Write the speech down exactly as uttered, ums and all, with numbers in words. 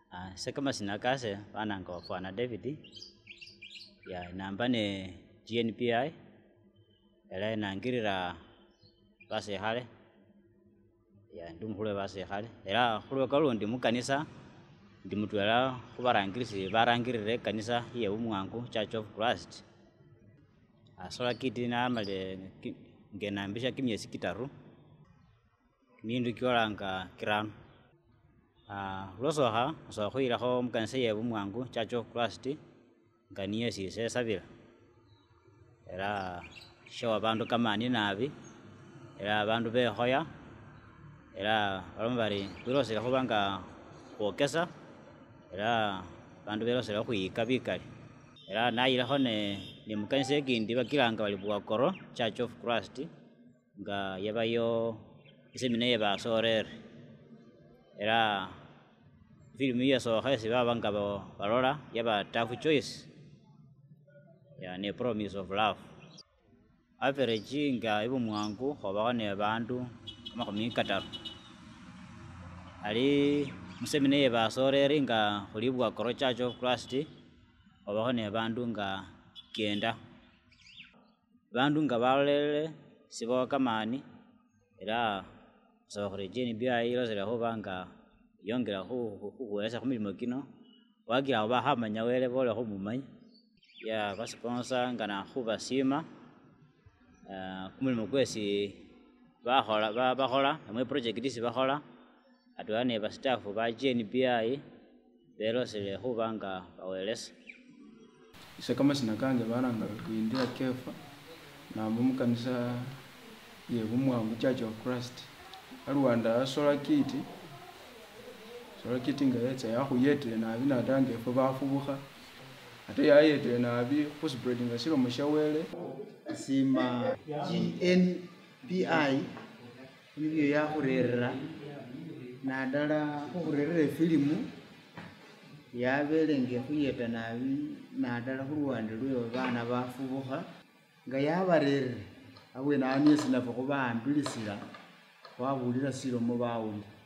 Ah, sekama sinakase bananga wafana David. Ya namba ne G N P I. Era nangirira base hale. Ya ndumhule base hale. Era hulwe kalundi mukanisa ndi mutwala kubarangirisi barangirire kanisa ye umwangu Church of Christ. Asola kiti na amale ngenambisha kimyesi kitaru. Mindu kiolanga kirano. Ah, losoha so khwira kho mukanisa ye umwangu Church of Christ nganie sise sabira. Era shawa bandu kamani nabi. Era bandu behoya. Era balombari birosera khubanga kwokesa. Era bandu berosera khuyika bikali. Era nayira khone ni mukanisa ekindi bakilanga bali Bwakoro Church of Christ nga yabayo isemina ye basorere. Era film ya so khasi babanga balola yaba Tough Choice. Ya ne Promise of Love. Average nga ibu mwangu khoba ne bandu makhumi kataru. Ali musemina ye basorere nga khuli Bwakoro Church of Christ obaho ne bandu nga kenda. Bandu nga balele sibo kamani era so khore G N P I irozera khubanga yongera khuwesa khumilimo kino wagira ba hamanya wele bole khumumanya ya basponsa ngana khubasima uh, kumulimo kwesi bakhola bakhola amwe project isi bakhola atwa ne ba staff ba G N P I berosele khubanga bawelesa. Isa kama sinakange baranga kuindira kefa na mukanisa ye umwangu Church of Christ alwanda sola kiti sola kiti ngayetsa yakhuyete nabi natange fo bafubuka ate yayete nabi khuspreading asilo mushawele sima G N P I nibyo yakhurerera nadala khurerera filimu yabelenge khuyeta nabi nadala khuluwande lwe bana bafubuka nga yabarerera abwe nani sinafo kubaambilisira wabulira silo mu bawundi.